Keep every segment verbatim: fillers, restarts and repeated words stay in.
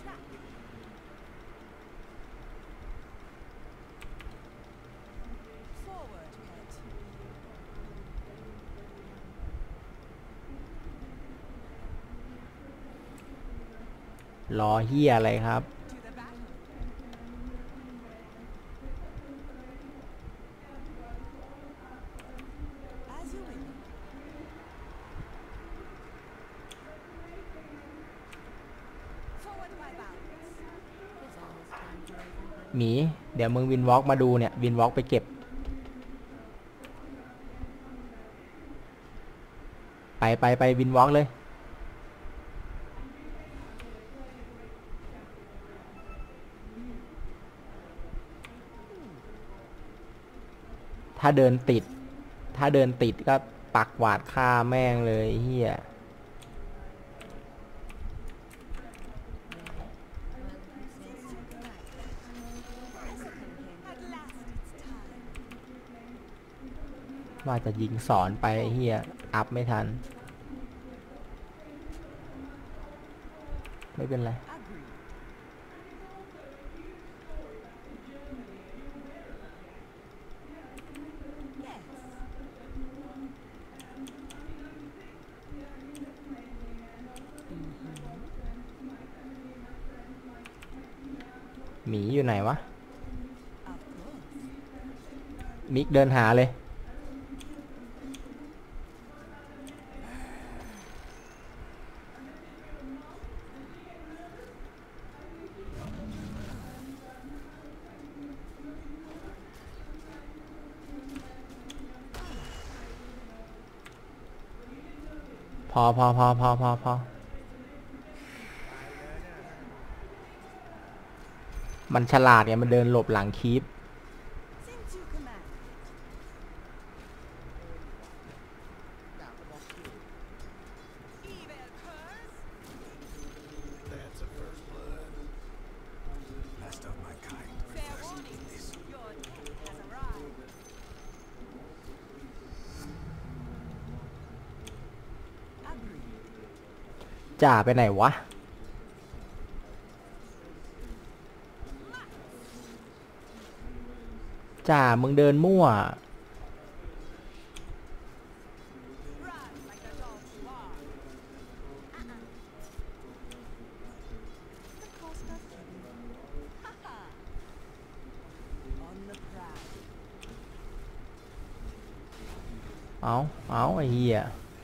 รอเฮียอะไรครับหมีเดี๋ยวมึงวินวอล์กมาดูเนี่ยวินวอล์กไปเก็บไปไปไปวินวอล์กเลยถ้าเดินติดถ้าเดินติดก็ปักหวาดฆ่าแม่งเลยเฮียว่าจะยิงสอนไปเฮียอัพไม่ทันไม่เป็นไรหมีอยู่ไหนวะมิกเดินหาเลยพอพอพอพอพอพอมันฉลาดไงมันเดินหลบหลังคีปจ่าไปไหนวะจ่ามึงเดินมั่วเอาเอาไอ้เหี้ย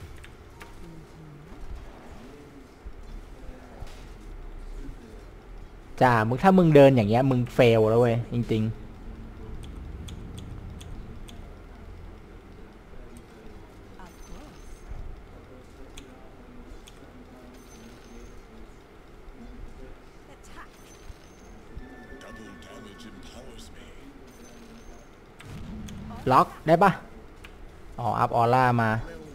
จ่ามึงถ้ามึงเดินอย่างเงี้ยมึงเฟลแล้วเว้ยจริงๆล็อกได้ปะอ๋ออัพออร่ามา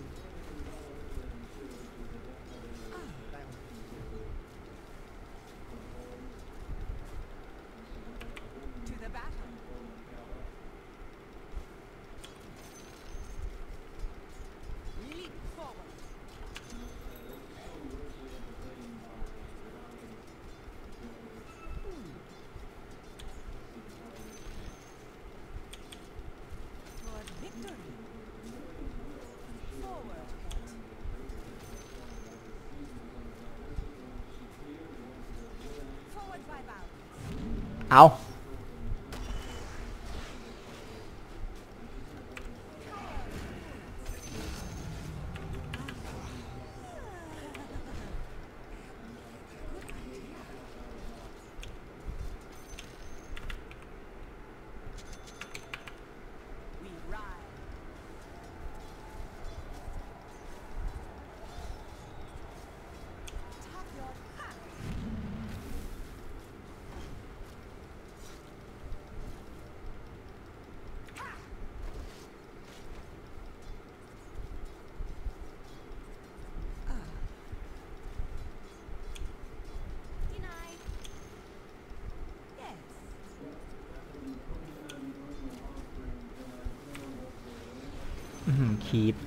เอาคีป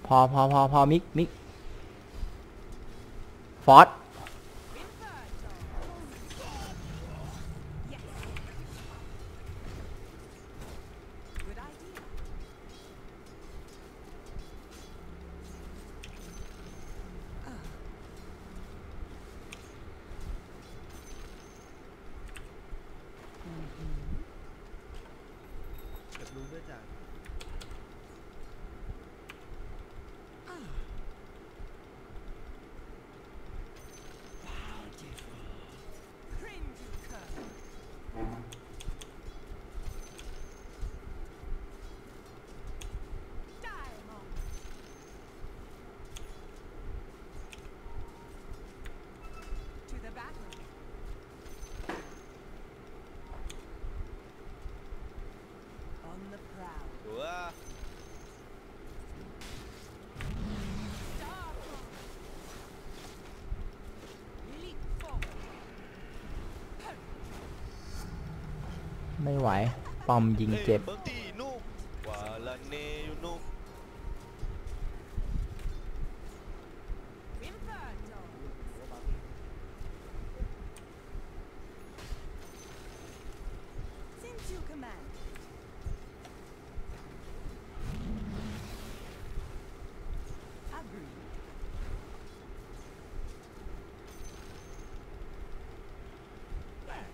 พอพอพอพอมิกมิกฟอสเก็บรู้ด้วยจ้ะ ตัวไม่ไหวปอมยิงเจ็บเบิร์ตี้นุกวาลาเนยูนุก Since you command. Agree. Yes.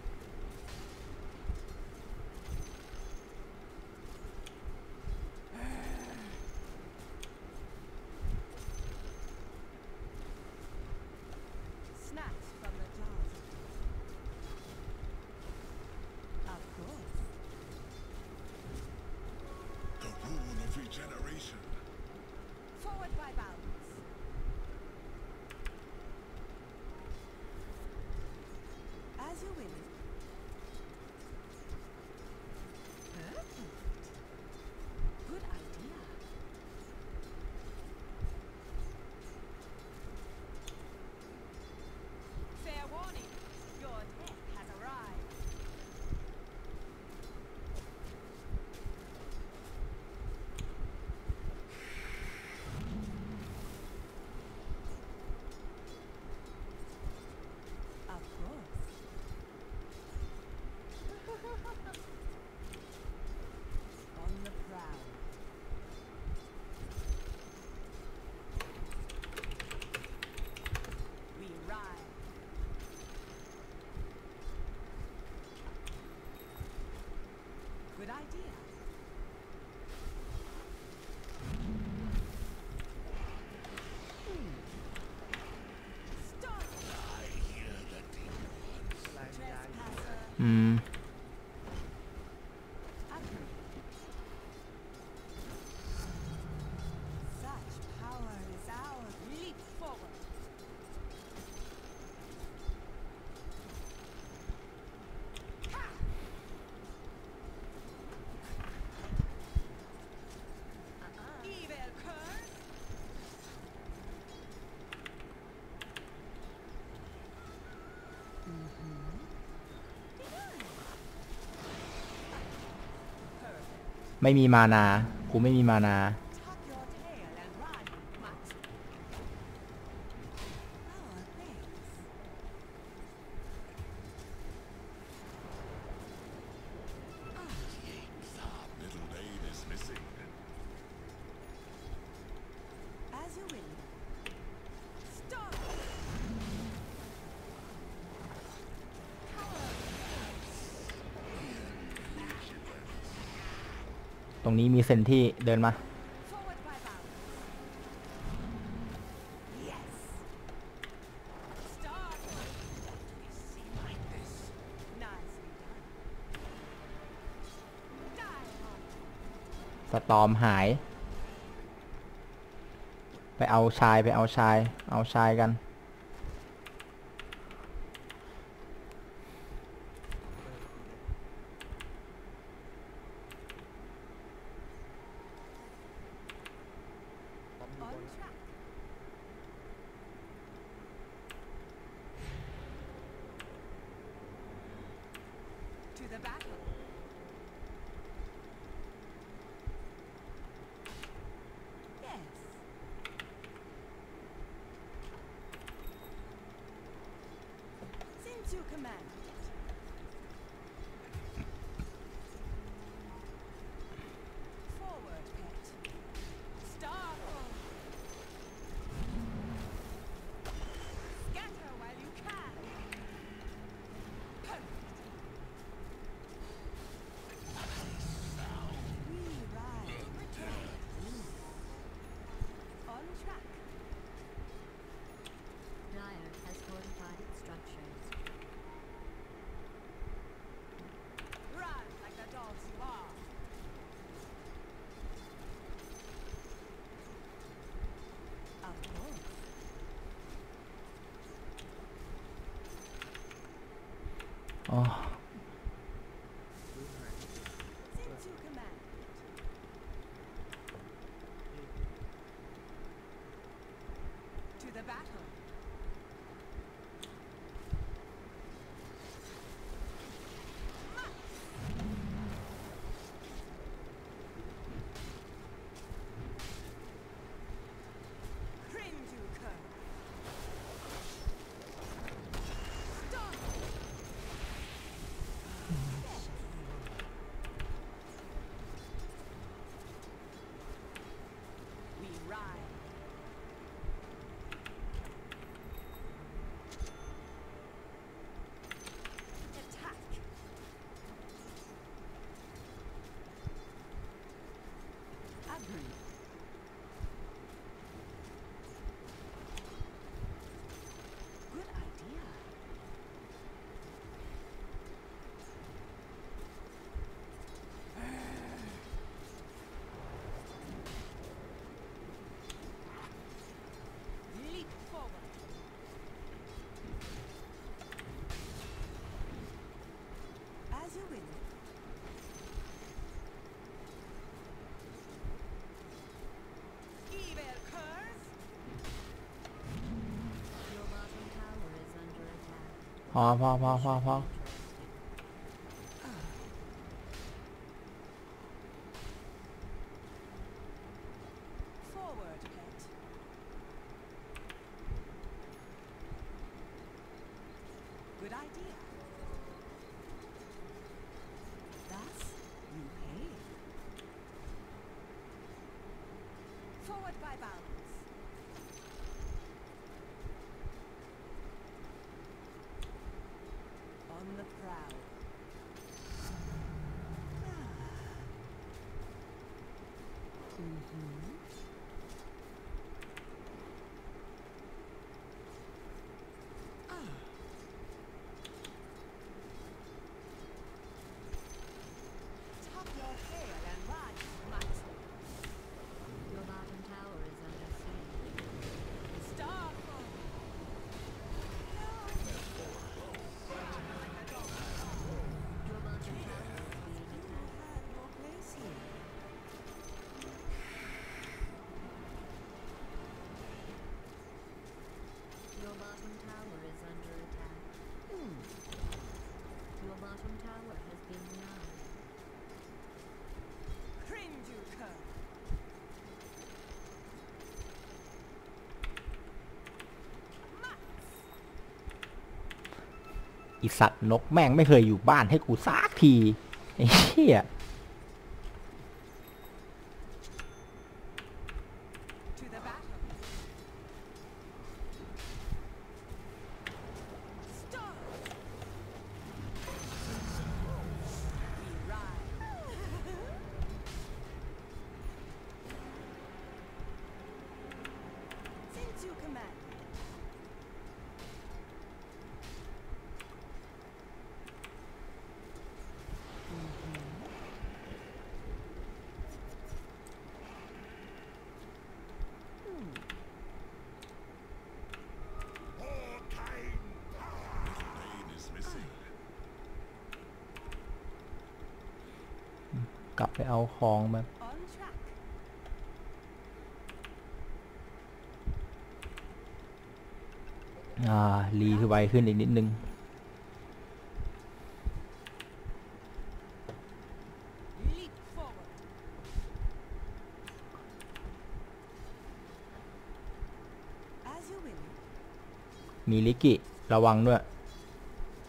Snacks from the jaws. Of course. The rune of regeneration. Forward by bounds. As you will. Perfect. Good idea. Fair warning. Your death has arrived. Of course. On the prowl. We ride. Good idea. Stop. ลายวิญญาณ Trespasser. อืม Agree. Such power is ours. Leap forward. Ha! Evil curse. Perfect. ไม่มีมานากูไม่มีมานา Tuck your tail and run, mutt. Oh, thanks. Middle lane is missing. As you will. Stop! ตรงนี้มีเซนที่เดินมา Forward by bounds. Yes. Start. Like this. Nicely done. Die on. สตอมหาย ไปเอาชายไปเอาชาย เอาชายกันบอมอยู่บ On น track. To the battle. Yes. Since you command. Forward, pet. Starfall. Scatter while you can. Perfect. We ride. On track. Dire has fortified its structures. Run like the dogs you are. Of course. อ๋อ Since you command. To the battle. Krinduker. Stop. We ride. Attack. Agree. Good idea. Leap forward. As you will. Evil curse. Your bottom tower is under attack. พอพอพอพอพอ Forward, pet. Good idea. Thus, you pay. Forward by bounds. On the prowl. Mm-hmm. Tuck your tail and ride, Max. Your bottom tower is under siege. Starfall. Your bottom tower is being attacked. Have your place here. Your bottom tower is under attack. Your bottom tower has been denied. Krinduker. อีสัตว์นกแม่งไม่เคยอยู่บ้านให้กูซักทีไอ้เหี้ย To the battle. Stop. We ride. Since you command. Middle lane is missing. กลับไปเอาของมา On track. อ่ารีคือไวขึ้นอีกนิดนึง Leap forward. As you will. มีลิกิระวังด้วย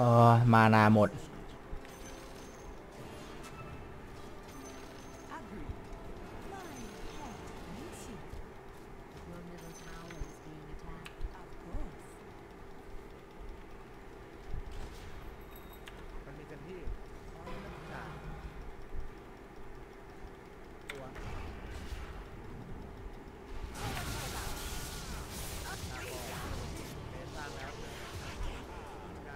ออมานาหมด Agreed. My head needs you. Your middle tower is being attacked. Of course. มันมีกันที่ On the prowl. ตัวตาบอดเมตตาแล้วได้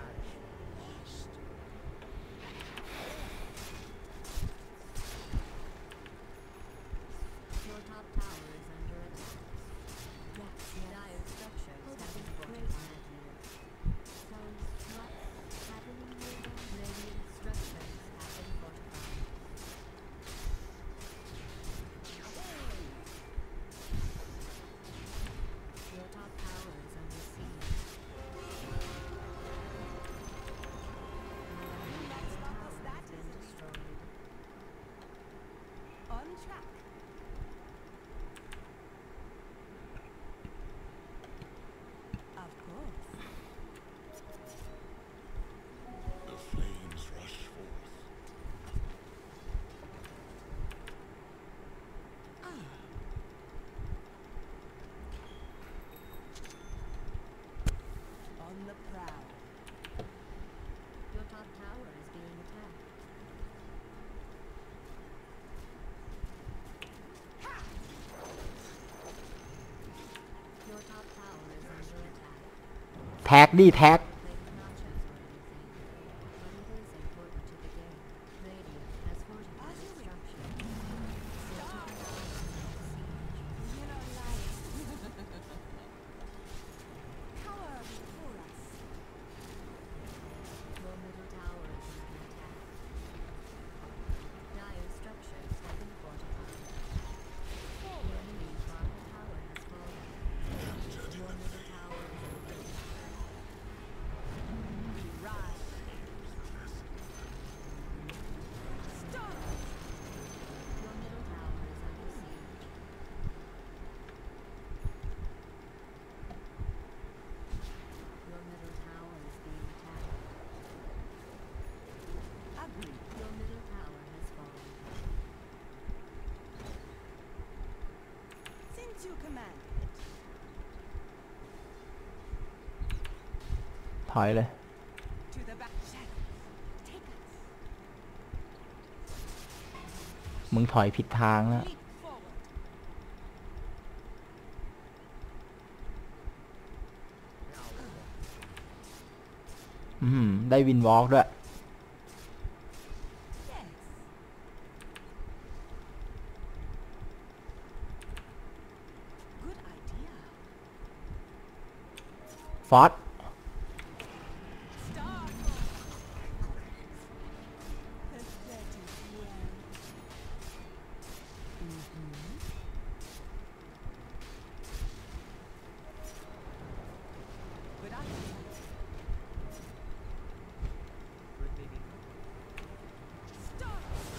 Your top tower is under attack. Yes, dire structures have been fortified here. Sounds what's happening here? Radiant structures have been fortified. Your top tower is under siege. Let's Your not tower us that has been easily. destroyed. On track. Of course. The flames rush forth. On the prowl. Your top tower is being attacked. Your top tower is under attack. แท็กดิแท็ก They have not chosen anything, but it is important to the game. Radiant has fortified its structure. Your top tower is under siege. You're not lying. Cower before us. Your middle tower is under attack. Dire structures have been fortified. Your enemy's bottom tower has fallen. Your middle tower is under attack. We rise. Stop. Your middle tower is under siege. Your middle tower is being attacked. Agreed. Your middle tower has fallen. Since you command. ถอยเลย To the back. Shadows. Take us. มึงถอยผิดทางแล้ว Leap forward. ไม่เอาเลยว่ะอืมได้วินวอล์กด้วย Yes. Good idea. ฟอส Start. Pathetic well. Mm-hmm. Good idea. พื้นที่นี้ Start.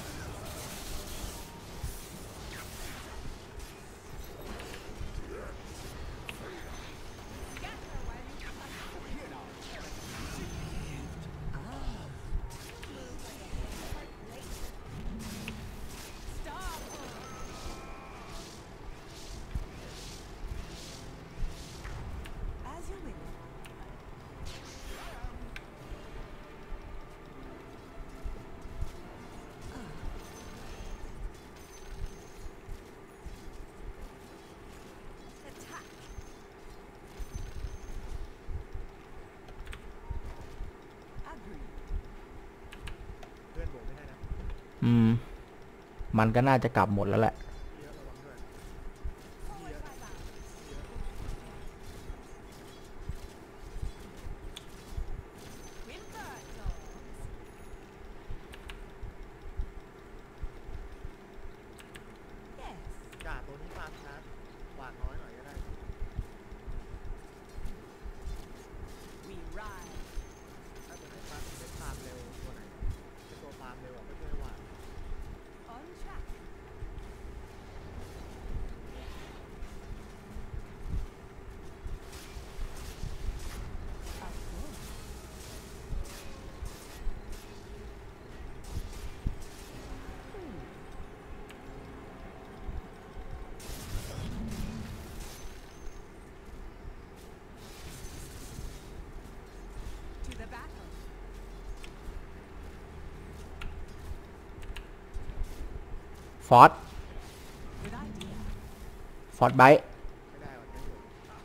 Scatter while you can. Stop. As you will. Attack. Agreed. เพื่อนโบกไม่ได้นะอืม มันก็น่าจะกลับหมดแล้วแหละเยอะระวังด้วย Forward by bounds. Winter Jones. Yes. จ่าตัวนี้ฟาร์มช้าหวานน้อยหน่อยก็ได้ We rise. ถ้าตัวไหนฟาร์มเป็นฟาร์มเร็วตัวไหนเป็นตัวฟาร์มเร็วอ่ะไม่ช่วยหวาน On track. Of course. ฟอส Good idea. ฟอสไบต์ไม่ได้วันนี้อยู่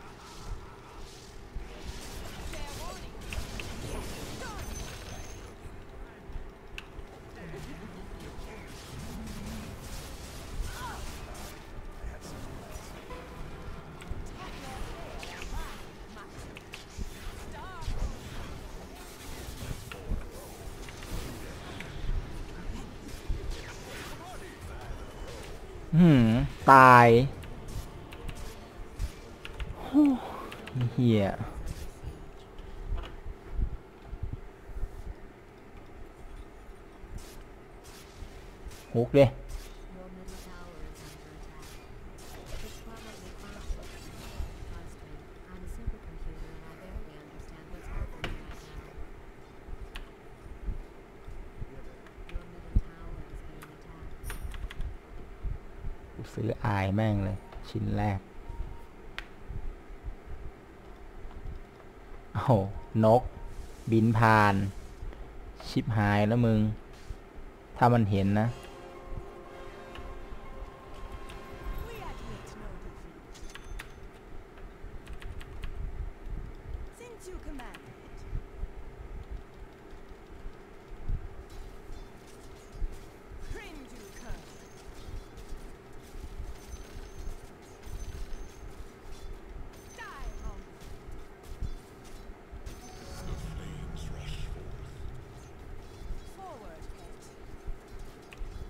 Fair warning. Star. หืมตายโอ้เฮียฮุกดิ Your middle tower is under attack. It's probably fine. Trust me, I'm a supercomputer and I barely understand what's happening right now. Your middle tower is being attacked. กูซื้ออายแม่งเลย ชิ้นแรกโอ้โหนก บินผ่าน ชิบหายแล้วมึง ถ้ามันเห็นนะ We admit no defeat. Since you command it. Cringe curse. Die, home. The flames rush forth. Forward, pet.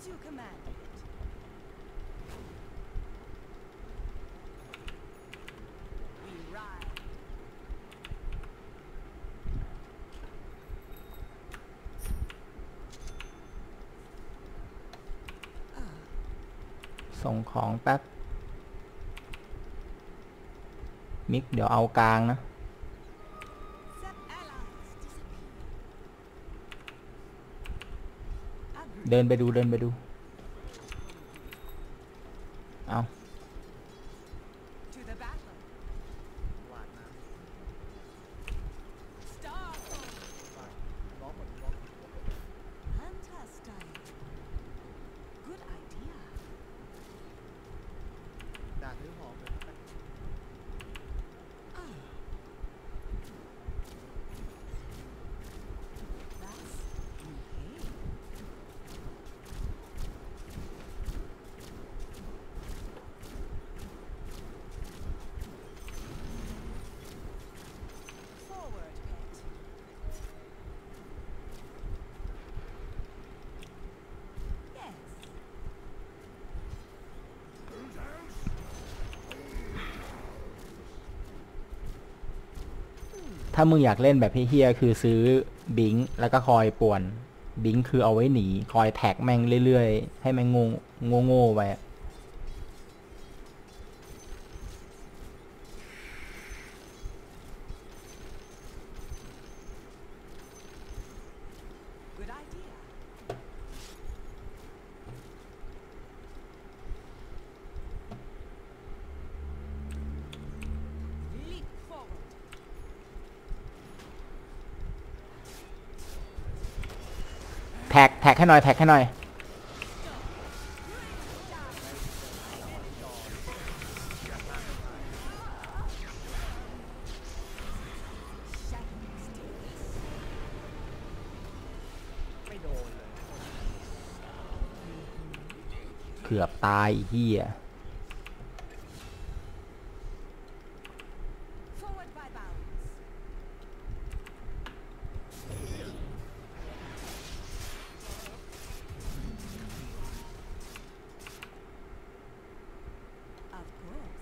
you commanded. We ride. ส่งของแป๊บ มิกเดี๋ยวเอากลางนะ Set allies disappear. Agree. เดินไปดูเดินไปดู เอา To the battle. หวานน้ Star. ำหวานล็อกหมดล็อกหมดล็อกหมด Hunter style. Good idea. ด่าซื้อหอมเลยนะ Ah. That's okay. Forward, pet. Yes. ถ้ามึงอยากเล่นแบบเฮี้ยๆคือซื้อบิงค์แล้วก็คอยป่วน บิงค์คือเอาไว้หนี คอยแท็กแม่งเรื่อยๆ ให้แม่งงงโง่ๆไปอะ Good idea. Leap forward. แท็กแท็กให้หน่อยแท็กให้หน่อยไม่โดนเลยเกือบตายไอ้เฮี้ย Forward by bounds. Of course.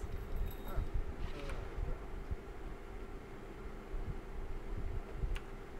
เ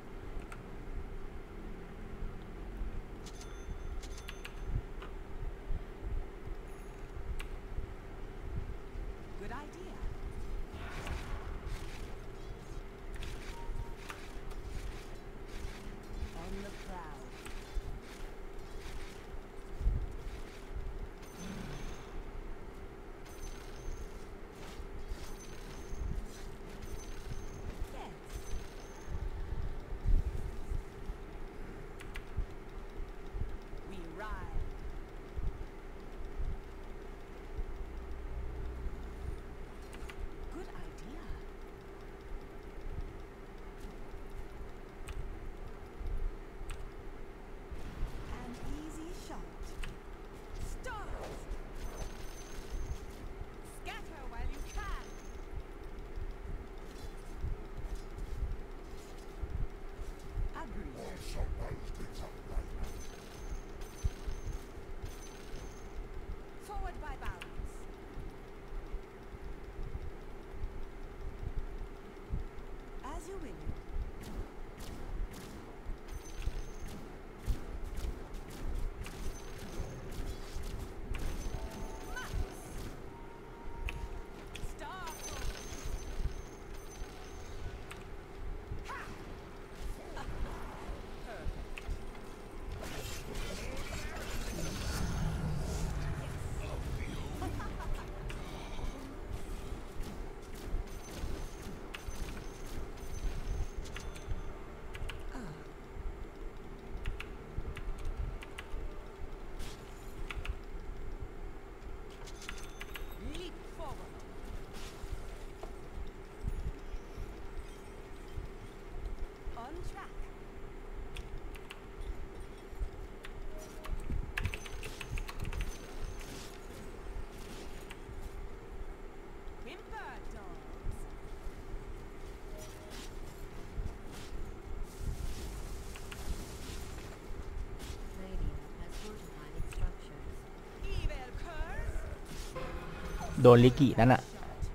โดนลิกินั่นอะ The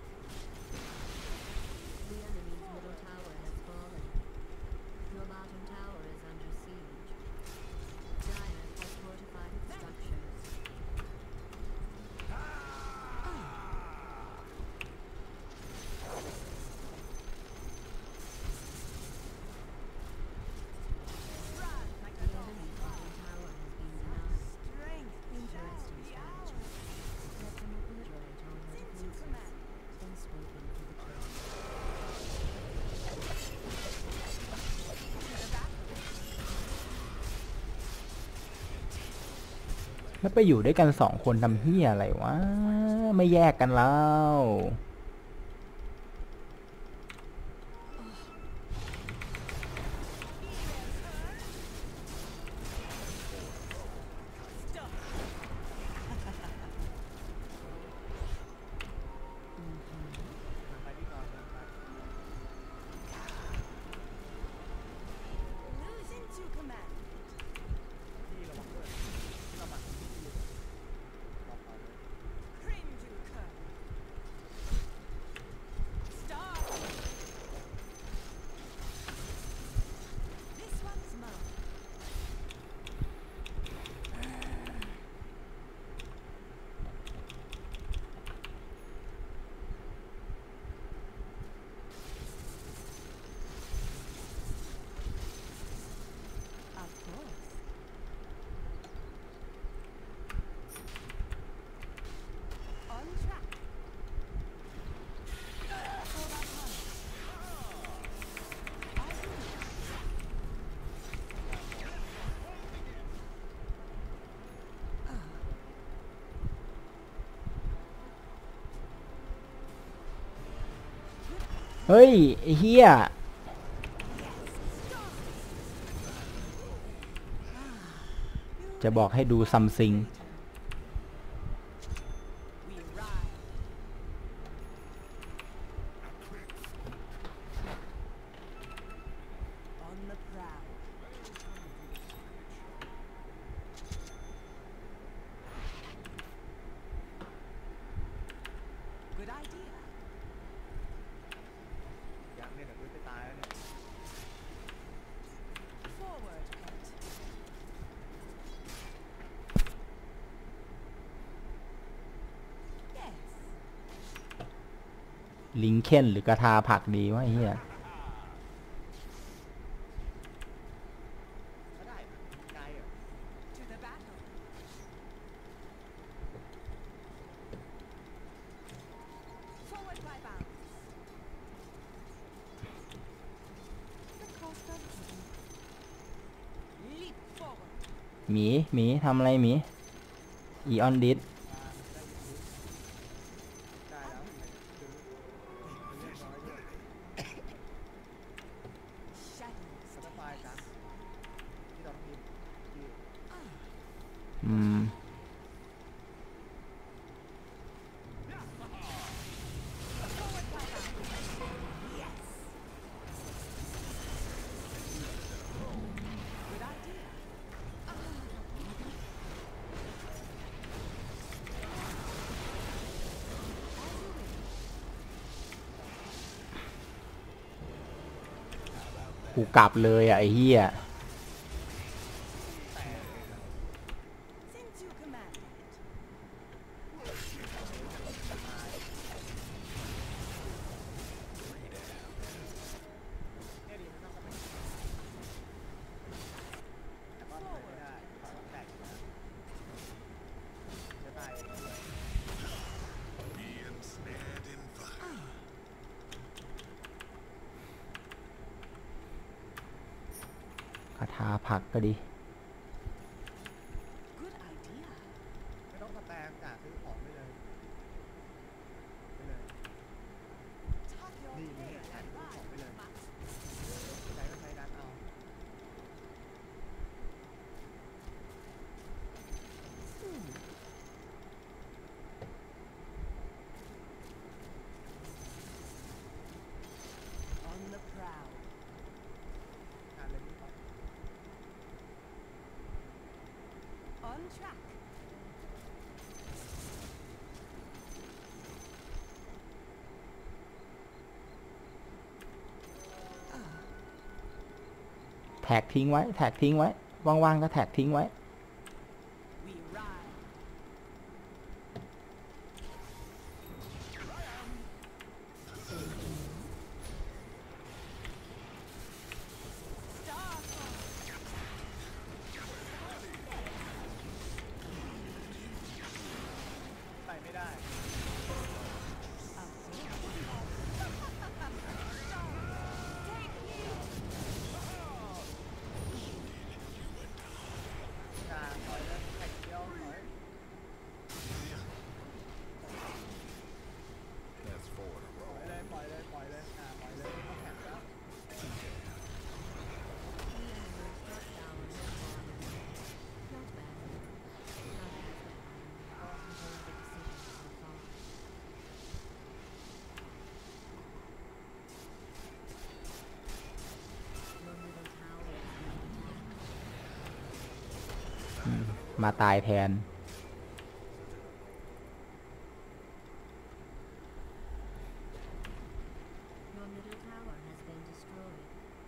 enemy's middle tower has fallen. Your bottom tower is under siege. Dire has fortified its structures. Run like The a dog. enemy's bottom tower has been denied. Strength Interesting strategy. Let them obliterate all your Into defenses, command. then swoop in for the kill. To the battle. แล้วไปอยู่ด้วยกันสองคนทำเฮียอะไรวะ ไม่แยกกันแล้วไปที่ก่อนไป Lose into command. ที่ระวังด้วยระวังที่ที่บอกก่อนเลย Crimjuker. Star. This one's mine. Of course. On track. Hold on, hold on. I do. เฮ้ย ไอ้เฮียจะบอกให้ดูซัมซิง We ride. On the prowl. Good idea. ยังเนี่ยเดี๋ยวกูจะตายแล้วเนี่ย Forward, pet. Yes. ลิงเคนหรือกระทาผักดีวะไอ้เฮียก็ได้ไกลอ่ะ To the battle. Forward by bounds. The cost of living. Leap forward. หมีหมีทำอะไรหมี อีออนดิสได้แล้วถึงเรียบร้อยด้วย Shadows. สบายจ้ะที่ต้องพิมพ์ที่อืม Forward by bounds. Yes. Good idea. กูกลับเลยอ่ะไอ้เฮีย Since you command it. เนี่ยดีมันต้องเข้าไปแต่ก็ไม่ได้ขอต้องแตกอยู่นะจะตายเองด้วย Be ensnared in vine. กระทาผักก็ดี Good idea. ไม่ต้องสแตงจ่าซื้อของไปเลยไปเลย Tuck your Đi, đi, tail đi, and đi, ride, đi, đi. Max. ใช้ก็ใช้ดันเอา On the prowl. การเล่นที่ต่อ On track. ท็กทิ้งไว้แท็กทิ้งไว้ว่างๆก็แท็กทิ้งไว้ We ride. Starfall. ไปไม่ได้ Take heed. กลางปล่อยเลยแข่งเดียวถอย That's four in a ปล่ row. อยเลยปล่อยเลยปล่อยเลยอ่าปล่อยเลยต้องแข่งแล้ว Not bad. Not as bad. All control the decision so far. Your middle tower is being attacked. มาตายแทน Your middle tower has been destroyed.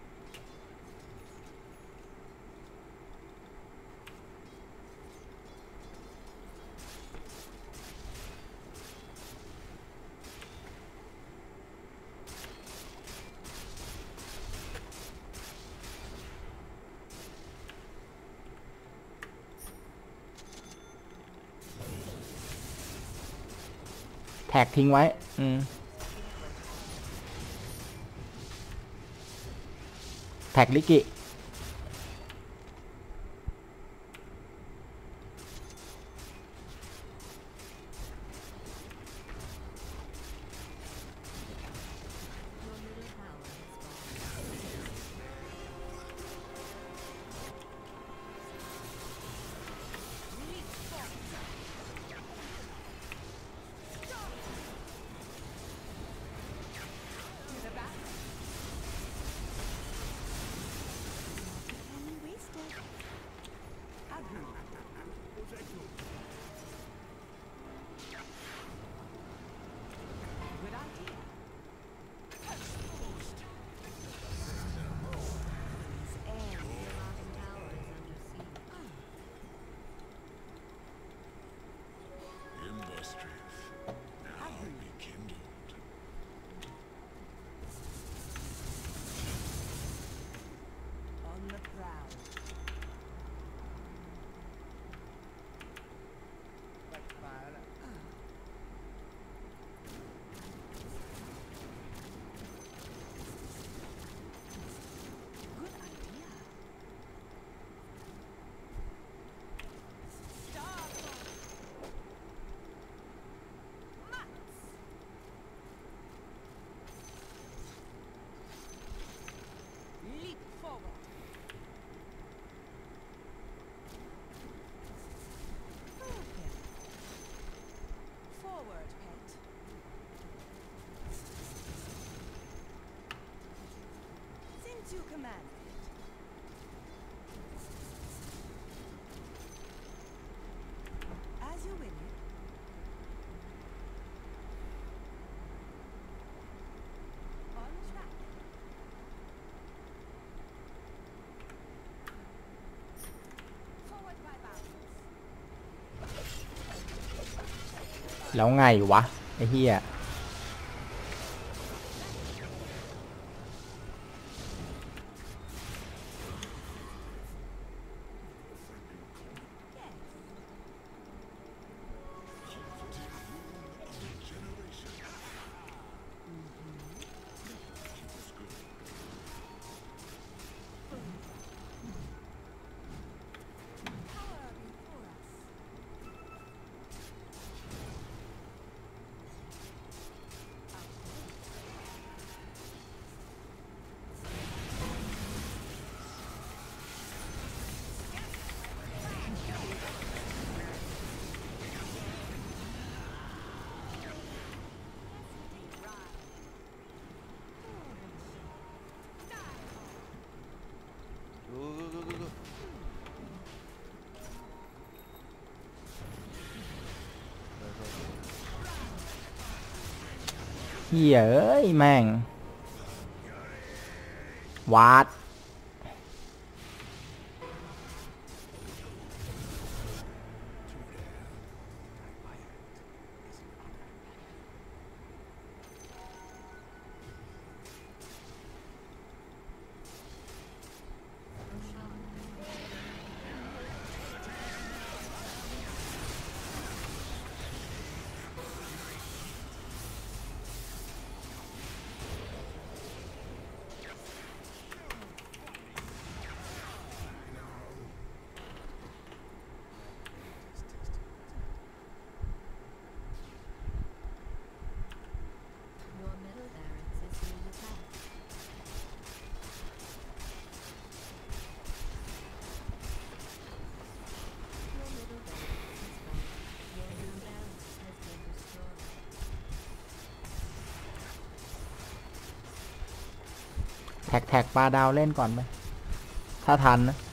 แท็กทิ้งไว้ อืม แท็กลิกิ Your middle tower has fallen. To the back. Only wasted. Good idea. Your bottom tower is under siege. Ember strength. Now rekindled. On the prowl. ไปมาแล้วแหละ Good idea. Starfall. Mats. Leap forward. Okay. Forward, pet. Since you command it. As you will. On track. Forward by bounds. แล้วไงวะ ไอ้เหี้ย Yes. Power before us. Go go go go go เหี้ยเอ้ย แม่ง วาดแท็กแท็กปลาดาวเล่นก่อนไหมถ้าทันนะ